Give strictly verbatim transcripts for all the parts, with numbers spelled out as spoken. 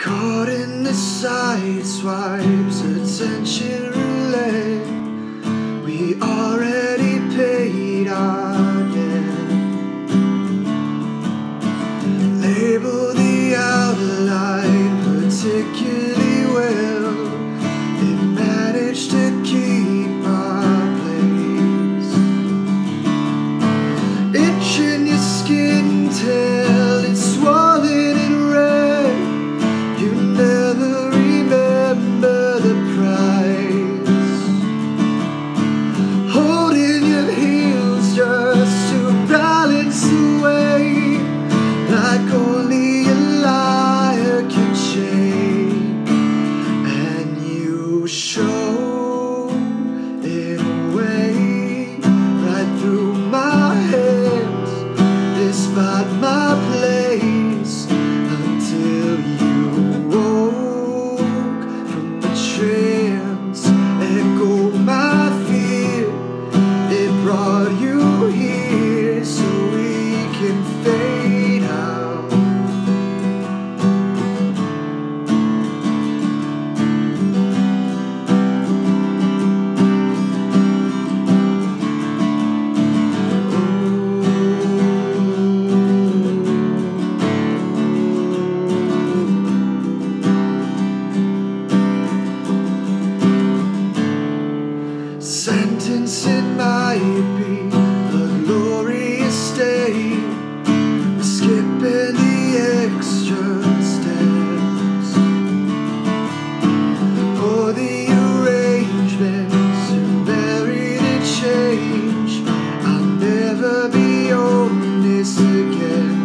Caught in the side swipes, attention roulette. We already paid our debt. Label the outline particularly well. It managed to keep our place. Itch in your skin till it's swollen and red. You never remember the price. Holding your heels just to balance the weight, like only a liar can shake. And you show it away right through my hands, despite my place, until you woke from the trance. Echo my fear, it brought you here so we can fade out. Sentence, it might be a glorious day, skipping the extra steps, or the arrangements to bury the change. I'll never be on this again.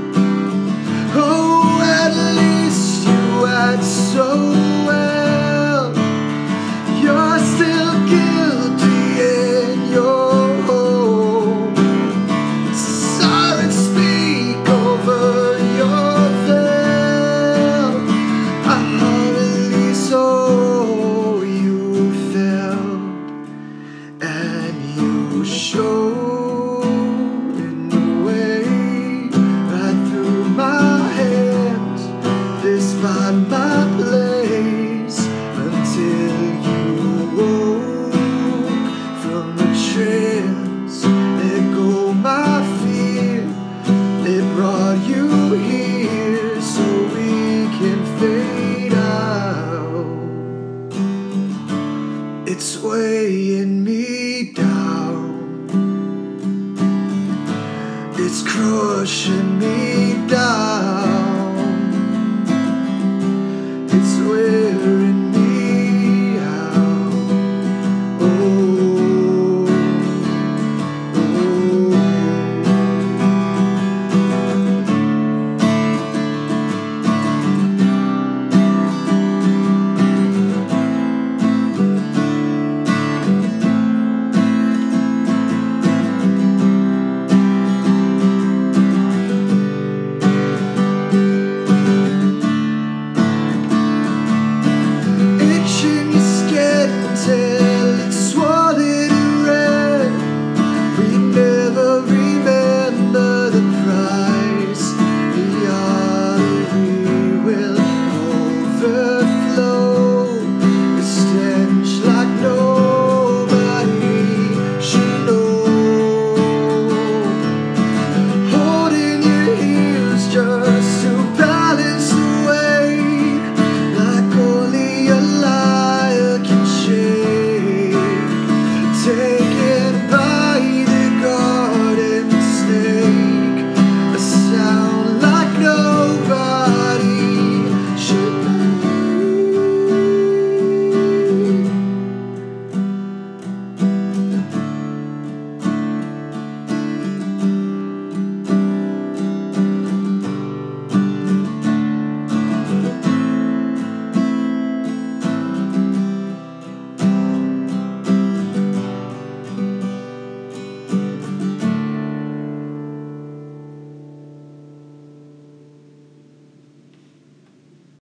Oh, at least you act so well. You're still guilty in your home. Sirens speak over your veil. I hardly saw you felt, and you showed in the way right through my hands, despite my place, until you woke from the trance. Echo my fear, it brought you here so we can fade out. It's weighing me down, it's crushing me down. It's weighing